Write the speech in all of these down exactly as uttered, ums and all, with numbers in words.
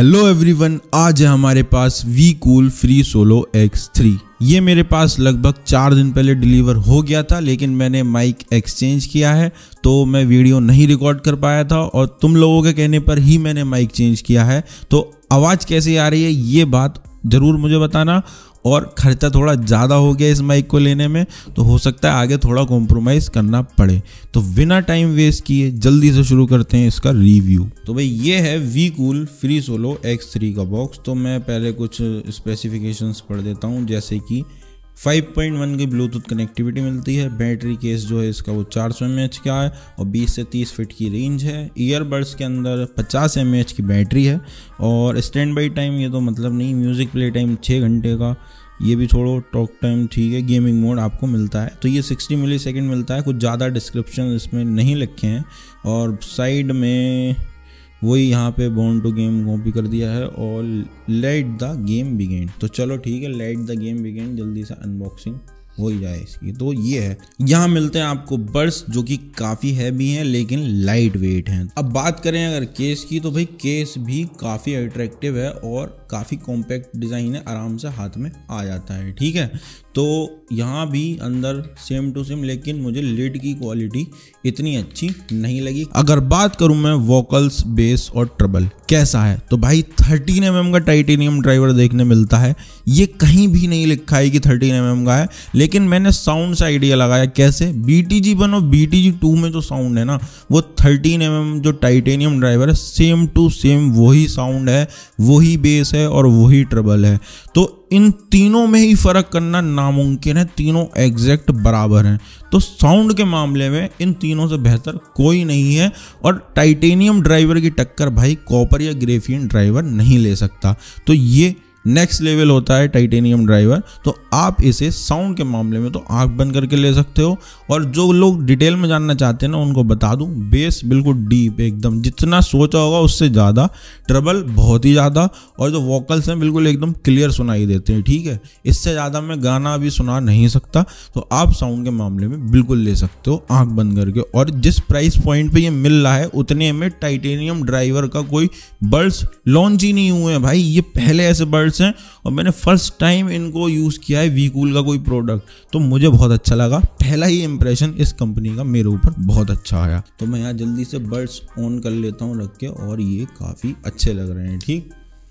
Hello everyone, आज है हमारे पास V cool free solo X three. ये मेरे पास लगभग चार दिन पहले डिलीवर हो गया था, लेकिन मैंने माइक एक्सचेंज किया है तो मैं वीडियो नहीं रिकॉर्ड कर पाया था और तुम लोगों के कहने पर ही मैंने माइक चेंज किया है। तो आवाज़ कैसी आ रही है ये बात ज़रूर मुझे बताना। और ख़र्चा थोड़ा ज़्यादा हो गया इस माइक को लेने में, तो हो सकता है आगे थोड़ा कॉम्प्रोमाइज़ करना पड़े। तो बिना टाइम वेस्ट किए जल्दी से शुरू करते हैं इसका रिव्यू। तो भाई ये है V cool free solo X three का बॉक्स। तो मैं पहले कुछ स्पेसिफिकेशंस पढ़ देता हूँ, जैसे कि फाइव पॉइंट वन की ब्लूटूथ कनेक्टिविटी मिलती है। बैटरी केस जो है इसका वो चार सौ एम एच का है और बीस से तीस फीट की रेंज है। ईयरबड्स के अंदर पचास एम एच की बैटरी है और स्टैंड बाई टाइम ये तो मतलब नहीं, म्यूज़िक प्ले टाइम छः घंटे का, ये भी छोड़ो, टॉक टाइम ठीक है। गेमिंग मोड आपको मिलता है तो ये साठ मिली सेकेंड मिलता है। कुछ ज़्यादा डिस्क्रिप्शन इसमें नहीं लिखे हैं और साइड में वही यहाँ पे बॉर्न टू गेम कॉपी कर दिया है और लेट द गेम बिगिन। तो चलो ठीक है, लेट द गेम बिगिन, जल्दी से अनबॉक्सिंग हो ही जाए इसकी। तो ये है, यहाँ मिलते हैं आपको बड्स जो कि काफ़ी हैवी हैं लेकिन लाइट वेट हैं। अब बात करें अगर केस की, तो भाई केस भी काफ़ी अट्रैक्टिव है और काफ़ी कॉम्पैक्ट डिज़ाइन है, आराम से हाथ में आ जाता है। ठीक है, तो यहाँ भी अंदर सेम टू सेम, लेकिन मुझे लिड की क्वालिटी इतनी अच्छी नहीं लगी। अगर बात करूँ मैं वोकल्स, बेस और ट्रबल कैसा है, तो भाई थर्टीन एम एम का टाइटेनियम ड्राइवर देखने मिलता है। ये कहीं भी नहीं लिखा है कि थर्टीन एम एम का है, लेकिन मैंने साउंड से आइडिया लगाया कैसे। बी टी जी वन और बी टी जी टू में जो साउंड है ना, वो थर्टीन एम एम जो टाइटेनियम ड्राइवर है, सेम टू सेम वही साउंड है, वही बेस है और वही ट्रबल है। तो इन तीनों में ही फ़र्क करना नामुमकिन है, तीनों एग्जैक्ट बराबर हैं। तो साउंड के मामले में इन तीनों से बेहतर कोई नहीं है और टाइटेनियम ड्राइवर की टक्कर भाई कॉपर या ग्रेफीन ड्राइवर नहीं ले सकता। तो ये नेक्स्ट लेवल होता है टाइटेनियम ड्राइवर। तो आप इसे साउंड के मामले में तो आंख बंद करके ले सकते हो। और जो लोग डिटेल में जानना चाहते हैं ना, उनको बता दूं, बेस बिल्कुल डीप एकदम, जितना सोचा होगा उससे ज़्यादा, ट्रबल बहुत ही ज़्यादा, और जो वोकल्स हैं बिल्कुल एकदम क्लियर सुनाई देते हैं। ठीक है, इससे ज़्यादा मैं गाना अभी सुना नहीं सकता। तो आप साउंड के मामले में बिल्कुल ले सकते हो आँख बंद करके। और जिस प्राइस पॉइंट पर ये मिल रहा है उतने में टाइटेनियम ड्राइवर का कोई बड्स लॉन्च ही नहीं हुए हैं भाई। ये पहले ऐसे बड्स हैं और मैंने फर्स्ट टाइम इनको यूज़ किया है वी कूल का कोई प्रोडक्ट, तो मुझे बहुत अच्छा लगा। पहला ही इंप्रेशन इस कंपनी का मेरे ऊपर बहुत अच्छा आया। तो मैं यहाँ जल्दी से बड्स ऑन कर लेता हूँ रख के, और ये काफ़ी अच्छे लग रहे हैं। ठीक,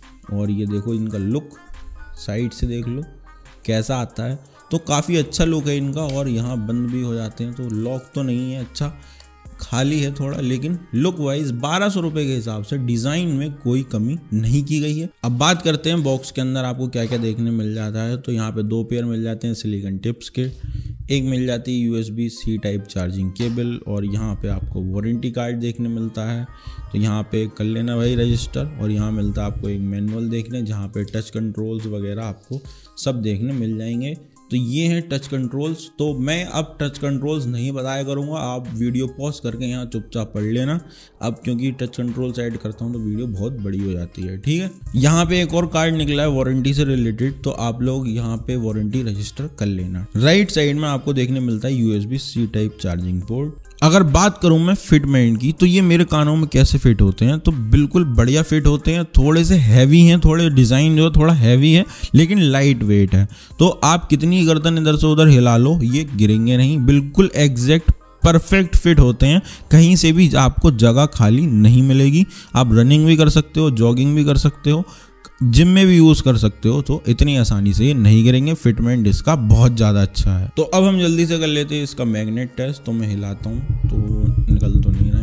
और ये देखो इनका लुक, साइड से देख लो कैसा आता है, तो काफ़ी अच्छा लुक है इनका। और यहाँ बंद भी हो जाते हैं, तो लॉक तो नहीं है, अच्छा खाली है थोड़ा, लेकिन लुक वाइज बारह सौ रुपये के हिसाब से डिज़ाइन में कोई कमी नहीं की गई है। अब बात करते हैं बॉक्स के अंदर आपको क्या क्या देखने मिल जाता है। तो यहाँ पे दो पेयर मिल जाते हैं सिलिकॉन टिप्स के, एक मिल जाती है USB C type charging cable, और यहाँ पे आपको वारंटी कार्ड देखने मिलता है। तो यहाँ पे कर लेना भाई रजिस्टर, और यहाँ मिलता है आपको एक मैनुअल देखने, जहाँ पे टच कंट्रोल्स वगैरह आपको सब देखने मिल जाएंगे। तो ये हैं टच कंट्रोल्स। तो मैं अब टच कंट्रोल्स नहीं बताया करूँगा, आप वीडियो पॉज करके यहाँ चुपचाप पढ़ लेना अब, क्योंकि टच कंट्रोल्स ऐड करता हूँ तो वीडियो बहुत बड़ी हो जाती है। ठीक है, यहाँ पे एक और कार्ड निकला है वारंटी से रिलेटेड, तो आप लोग यहाँ पे वारंटी रजिस्टर कर लेना। राइट साइड में आपको देखने मिलता है USB C type charging port. अगर बात करूं मैं फिटमेंट की, तो ये मेरे कानों में कैसे फिट होते हैं, तो बिल्कुल बढ़िया फिट होते हैं। थोड़े से हैवी हैं, थोड़े डिज़ाइन जो थोड़ा हैवी है लेकिन लाइट वेट है। तो आप कितनी गर्दन इधर से उधर हिला लो, ये गिरेंगे नहीं, बिल्कुल एग्जैक्ट परफेक्ट फिट होते हैं। कहीं से भी आपको जगह खाली नहीं मिलेगी। आप रनिंग भी कर सकते हो, जॉगिंग भी कर सकते हो, जिम में भी यूज़ कर सकते हो, तो इतनी आसानी से ये नहीं गिरेंगे। फिटमेंट इसका बहुत ज़्यादा अच्छा है। तो अब हम जल्दी से कर लेते हैं इसका मैग्नेट टेस्ट। तो मैं हिलाता हूँ तो निकल तो नहीं रहे,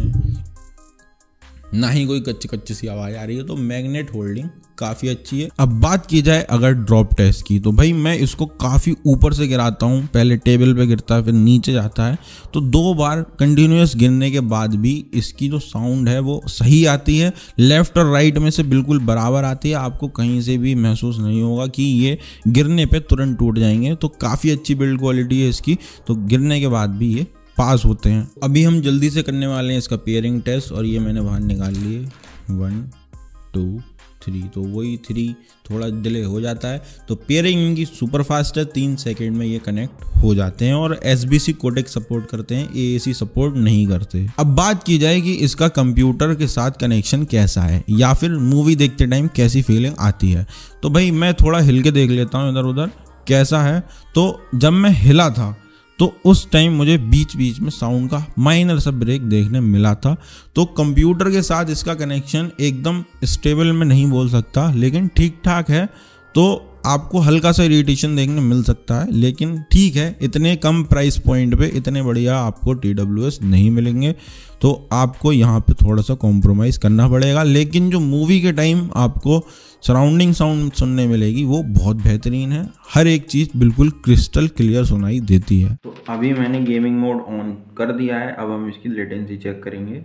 ना ही कोई कच्ची कच्ची सी आवाज़ आ रही है, तो मैग्नेट होल्डिंग काफ़ी अच्छी है। अब बात की जाए अगर ड्रॉप टेस्ट की, तो भाई मैं इसको काफ़ी ऊपर से गिराता हूँ, पहले टेबल पे गिरता है फिर नीचे जाता है। तो दो बार कंटिन्यूस गिरने के बाद भी इसकी जो साउंड है वो सही आती है, लेफ्ट और राइट में से बिल्कुल बराबर आती है। आपको कहीं से भी महसूस नहीं होगा कि ये गिरने पे तुरंत टूट जाएंगे। तो काफ़ी अच्छी बिल्ड क्वालिटी है इसकी, तो गिरने के बाद भी ये पास होते हैं। अभी हम जल्दी से करने वाले हैं इसका पेयरिंग टेस्ट, और ये मैंने बाहर निकाल लिए। वन टू थ्री, तो वही थ्री थोड़ा डिले हो जाता है। तो पेयरिंग इनकी सुपर फास्ट है, तीन सेकंड में ये कनेक्ट हो जाते हैं और S B C codec support करते हैं, ए ए सी सपोर्ट नहीं करते। अब बात की जाए कि इसका कंप्यूटर के साथ कनेक्शन कैसा है या फिर मूवी देखते टाइम कैसी फीलिंग आती है, तो भाई मैं थोड़ा हिल के देख लेता हूँ इधर उधर कैसा है। तो जब मैं हिला था तो उस टाइम मुझे बीच बीच में साउंड का माइनर सा ब्रेक देखने मिला था। तो कंप्यूटर के साथ इसका कनेक्शन एकदम स्टेबल में नहीं बोल सकता, लेकिन ठीक ठाक है। तो आपको हल्का सा इरिटेशन देखने मिल सकता है, लेकिन ठीक है, इतने कम प्राइस पॉइंट पे इतने बढ़िया आपको टी डब्ल्यू एस नहीं मिलेंगे, तो आपको यहाँ पे थोड़ा सा कॉम्प्रोमाइज़ करना पड़ेगा। लेकिन जो मूवी के टाइम आपको सराउंडिंग साउंड सुनने मिलेगी वो बहुत बेहतरीन है, हर एक चीज़ बिल्कुल क्रिस्टल क्लियर सुनाई देती है। तो अभी मैंने गेमिंग मोड ऑन कर दिया है, अब हम इसकी लेटेंसी चेक करेंगे।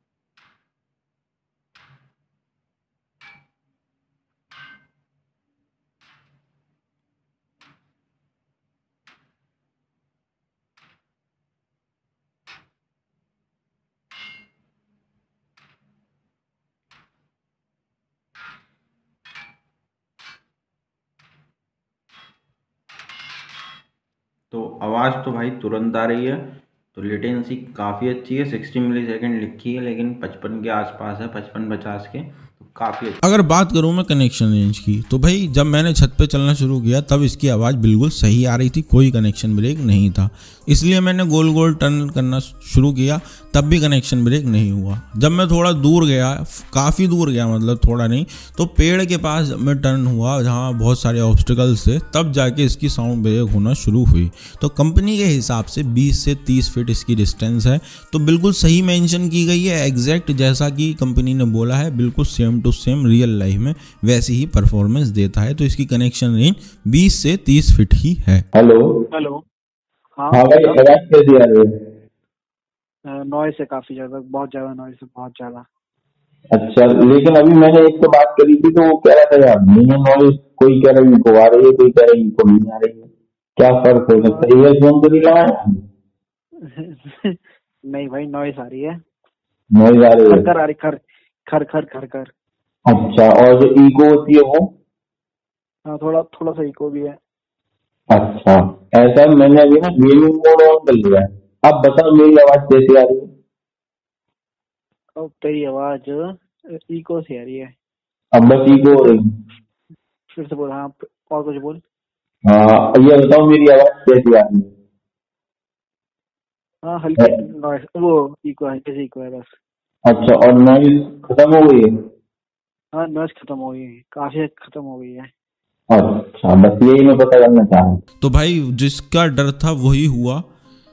तो आवाज़ तो भाई तुरंत आ रही है, तो लेटेंसी काफ़ी अच्छी है, साठ मिली सेकेंड लिखी है लेकिन पचपन के आसपास है, पचपन पचास के, तो काफ़ी अच्छी। अगर बात करूँ मैं कनेक्शन रेंज की, तो भाई जब मैंने छत पे चलना शुरू किया तब इसकी आवाज़ बिल्कुल सही आ रही थी, कोई कनेक्शन ब्रेक नहीं था। इसलिए मैंने गोल गोल टर्न करना शुरू किया, तब भी कनेक्शन ब्रेक नहीं हुआ। जब मैं थोड़ा दूर गया, काफ़ी दूर गया मतलब थोड़ा नहीं, तो पेड़ के पास जब मैं टर्न हुआ जहाँ बहुत सारे ऑब्स्टिकल्स थे, तब जाके इसकी साउंड ब्रेक होना शुरू हुई। तो कंपनी के हिसाब से बीस से तीस फीट इसकी डिस्टेंस है, तो बिल्कुल सही मेंशन की गई है, एग्जैक्ट जैसा कि कंपनी ने बोला है, बिल्कुल same to same real life में वैसी ही परफॉर्मेंस देता है। तो इसकी कनेक्शन रेंज बीस से तीस फीट ही है। Hello hello. हाँ हाँ भाई, आवाज कैसी आ रही है? नॉइस है, काफी ज्यादा, बहुत ज्यादा नॉइस है, बहुत ज्यादा। अच्छा, लेकिन अभी मैंने एक से बात करी थी तो वो कह रहा था यार नहीं है नॉइस, कोई कह रहा है इनको आ रही है, कोई कह रहा है इनको नहीं आ रही है। क्या फर्क हो सकता है? ईयरफोन तो नहीं लगाया? नहीं भाई, नॉइस आ रही है, नॉइस आ रही है, खर खर आ रही, खर खर खर खर खर। अच्छा, और जो इको होती है वो? हाँ, थोड़ा थोड़ा सा इको भी है। अच्छा, ऐसा मैंने अभी ना गेमिंग मोड ऑन कर लिया है। अब बताओ मेरी आवाज कैसी आ रही है? और तेरी आवाज इको से आ रही है। अब बस इको हो रही है? फिर से बोल। हाँ, और कुछ बोल। हाँ, ये बताओ मेरी आवाज कैसी आ रही है? हाँ, हल्की नॉइस, वो इको है, कैसे इको है बस। अच्छा, और नॉइज खत्म हो गई है? हाँ, नॉइस खत्म हो गई है, काफी खत्म हो गई है। अच्छा, बस यही मैं पता करना चाह रहा हूँ। तो भाई जिसका डर था वही हुआ,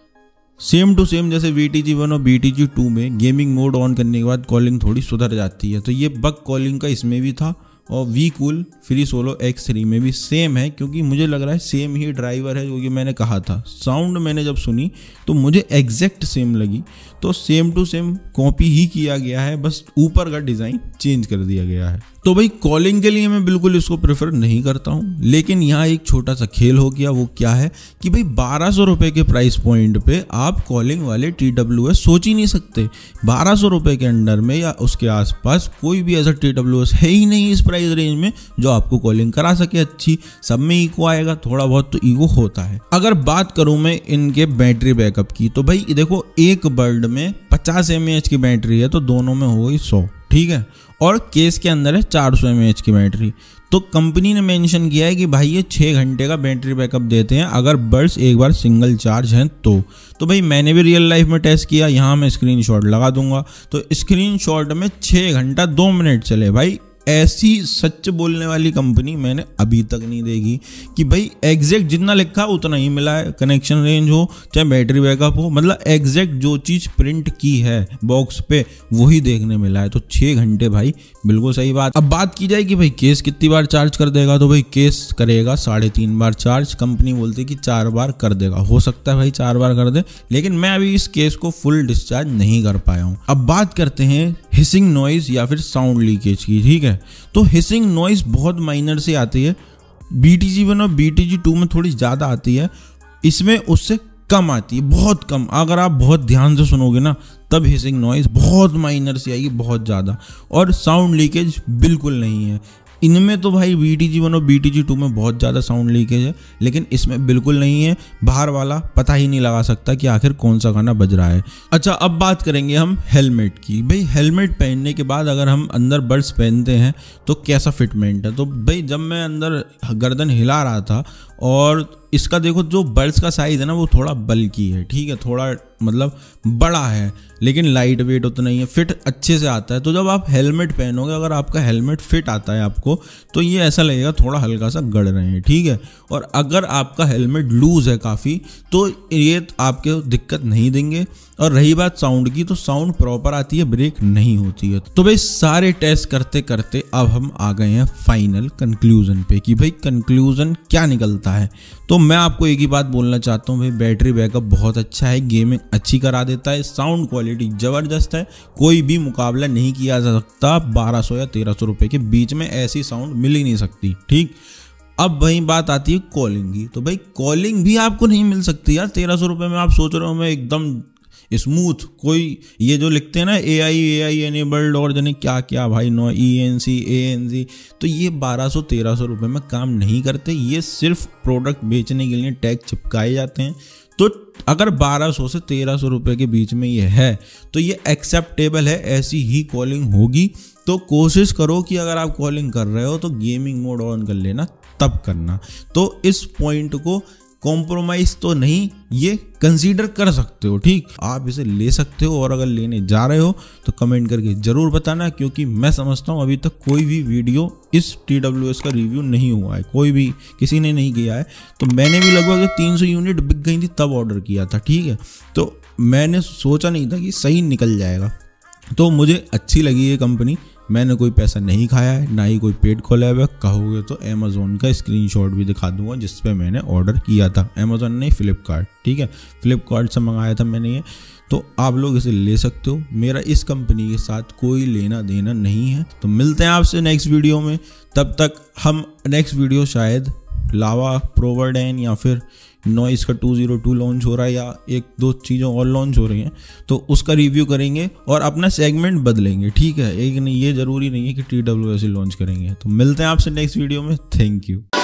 सेम टू सेम जैसे वी टी जी वन और बी टी जी टू में गेमिंग मोड ऑन करने के बाद कॉलिंग थोड़ी सुधर जाती है, तो ये बग कॉलिंग का इसमें भी था। और V cool free solo X three में भी सेम है, क्योंकि मुझे लग रहा है सेम ही ड्राइवर है जो कि मैंने कहा था। साउंड मैंने जब सुनी तो मुझे एग्जैक्ट सेम लगी, तो सेम टू सेम कॉपी ही किया गया है, बस ऊपर का डिज़ाइन चेंज कर दिया गया है। तो भाई कॉलिंग के लिए मैं बिल्कुल इसको प्रेफर नहीं करता हूँ, लेकिन यहाँ एक छोटा सा खेल हो गया। वो क्या है कि भाई बारह सौ रुपये के प्राइस पॉइंट पे आप कॉलिंग वाले टी डब्ल्यू एस सोच ही नहीं सकते। बारह सौ रुपये के अंडर में या उसके आसपास कोई भी ऐसा टी डब्ल्यू एस है ही नहीं इस प्राइस रेंज में जो आपको कॉलिंग करा सके अच्छी। सब में इको आएगा, थोड़ा बहुत तो इको होता है। अगर बात करूँ मैं इनके बैटरी बैकअप की, तो भाई देखो एक बर्ड में पचास एम ए एच की बैटरी है, तो दोनों में हो गई सौ, ठीक है। और केस के अंदर है चार सौ एम ए एच की बैटरी। तो कंपनी ने मेंशन किया है कि भाई ये छः घंटे का बैटरी बैकअप देते हैं अगर बर्ड्स एक बार सिंगल चार्ज हैं तो। तो भाई मैंने भी रियल लाइफ में टेस्ट किया, यहाँ मैं स्क्रीनशॉट लगा दूंगा। तो स्क्रीनशॉट में छः घंटा दो मिनट चले। भाई ऐसी सच बोलने वाली कंपनी मैंने अभी तक नहीं देखी कि भाई एग्जैक्ट जितना लिखा उतना ही मिला है, कनेक्शन रेंज हो चाहे बैटरी बैकअप हो, मतलब एग्जैक्ट जो चीज़ प्रिंट की है बॉक्स पे वही देखने मिला है। तो छः घंटे भाई बिल्कुल सही बात। अब बात की जाए कि भाई केस कितनी बार चार्ज कर देगा, तो भाई केस करेगा साढ़े तीन बार चार्ज। कंपनी बोलती है कि चार बार कर देगा, हो सकता है भाई चार बार कर दे, लेकिन मैं अभी इस केस को फुल डिस्चार्ज नहीं कर पाया हूँ। अब बात करते हैं हिसिंग नॉइज या फिर साउंड लीकेज की, ठीक है। तो हिसिंग नॉइज बहुत माइनर से आती है, बी टी जी वन और बी टी जी टू में थोड़ी ज़्यादा आती है, इसमें उससे कम आती है, बहुत कम। अगर आप बहुत ध्यान से सुनोगे ना तब हिसिंग नॉइज बहुत माइनर से आएगी, बहुत ज़्यादा। और साउंड लीकेज बिल्कुल नहीं है। इनमें तो भाई बी टी जी वन और बी टी जी टू में बहुत ज़्यादा साउंड लीकेज है, लेकिन इसमें बिल्कुल नहीं है। बाहर वाला पता ही नहीं लगा सकता कि आखिर कौन सा गाना बज रहा है। अच्छा, अब बात करेंगे हम हेलमेट की। भाई हेलमेट पहनने के बाद अगर हम अंदर बड्स पहनते हैं तो कैसा फिटमेंट है। तो भाई जब मैं अंदर गर्दन हिला रहा था और इसका देखो जो बड्स का साइज़ है ना वो थोड़ा बल्की है, ठीक है, थोड़ा मतलब बड़ा है, लेकिन लाइट वेट उतना ही है, फिट अच्छे से आता है। तो जब आप हेलमेट पहनोगे, अगर आपका हेलमेट फिट आता है आपको, तो ये ऐसा लगेगा थोड़ा हल्का सा गड़ रहे हैं, ठीक है। और अगर आपका हेलमेट लूज़ है काफ़ी तो ये आपके दिक्कत नहीं देंगे। और रही बात साउंड की, तो साउंड प्रॉपर आती है, ब्रेक नहीं होती है। तो भाई सारे टेस्ट करते करते अब हम आ गए हैं फाइनल कंक्लूजन पे कि भाई कंक्लूजन क्या निकलता है। तो मैं आपको एक ही बात बोलना चाहता हूँ भाई, बैटरी बैकअप बहुत अच्छा है, गेमिंग अच्छी करा देता है, साउंड क्वालिटी ज़बरदस्त है, कोई भी मुकाबला नहीं किया जा सकता बारह सौ या तेरह सौ रुपये के बीच में, ऐसी साउंड मिल ही नहीं सकती, ठीक। अब वही बात आती है कॉलिंग की। तो भाई कॉलिंग भी आपको नहीं मिल सकती यार तेरह सौ रुपये में। आप सोच रहे हो मैं एकदम स्मूथ, कोई ये जो लिखते हैं ना ए आई ए आई एनेबल्ड और जने क्या क्या भाई, no E N C A N C, तो ये बारह सौ तेरह सौ रुपये में काम नहीं करते। ये सिर्फ प्रोडक्ट बेचने के लिए टैग चिपकाए जाते हैं। तो अगर बारह सौ से तेरह सौ रुपये के बीच में ये है तो ये एक्सेप्टेबल है, ऐसी ही कॉलिंग होगी। तो कोशिश करो कि अगर आप कॉलिंग कर रहे हो तो गेमिंग मोड ऑन कर लेना, तब करना। तो इस पॉइंट को कॉम्प्रोमाइज़ तो नहीं, ये कंसीडर कर सकते हो, ठीक। आप इसे ले सकते हो और अगर लेने जा रहे हो तो कमेंट करके ज़रूर बताना, क्योंकि मैं समझता हूँ अभी तक कोई भी वीडियो इस टी डब्ल्यू एस का रिव्यू नहीं हुआ है, कोई भी किसी ने नहीं किया है। तो मैंने भी लगभग तीन सौ यूनिट बिक गई थी तब ऑर्डर किया था, ठीक है। तो मैंने सोचा नहीं था कि सही निकल जाएगा। तो मुझे अच्छी लगी ये कंपनी, मैंने कोई पैसा नहीं खाया है, ना ही कोई पेड खोला है। कहोगे तो अमेज़ॉन का स्क्रीनशॉट भी दिखा दूंगा जिस पे मैंने ऑर्डर किया था। अमेज़ॉन नहीं, फ्लिपकार्ट, ठीक है, फ्लिपकार्ट से मंगाया था मैंने ये। तो आप लोग इसे ले सकते हो, मेरा इस कंपनी के साथ कोई लेना देना नहीं है। तो मिलते हैं आपसे नेक्स्ट वीडियो में, तब तक हम नेक्स्ट वीडियो शायद लावा प्रोवर्डेन या फिर नॉइस का टू ज़ीरो टू लॉन्च हो रहा है, या एक दो चीज़ों और लॉन्च हो रही हैं, तो उसका रिव्यू करेंगे और अपना सेगमेंट बदलेंगे, ठीक है। एक नहीं, ये ज़रूरी नहीं है कि टी डब्ल्यू एस लॉन्च करेंगे। तो मिलते हैं आपसे नेक्स्ट वीडियो में, थैंक यू।